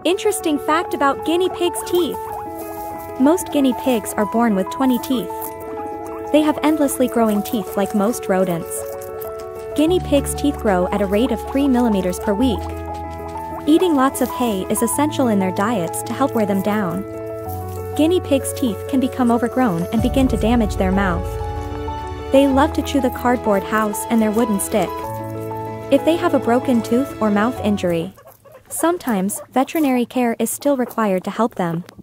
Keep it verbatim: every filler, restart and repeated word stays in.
Interesting fact about guinea pigs' teeth. Most guinea pigs are born with twenty teeth. They have endlessly growing teeth like most rodents. Guinea pigs' teeth grow at a rate of three millimeters per week. Eating lots of hay is essential in their diets to help wear them down. Guinea pigs' teeth can become overgrown and begin to damage their mouth. They love to chew the cardboard house and their wooden stick. If they have a broken tooth or mouth injury, sometimes veterinary care is still required to help them.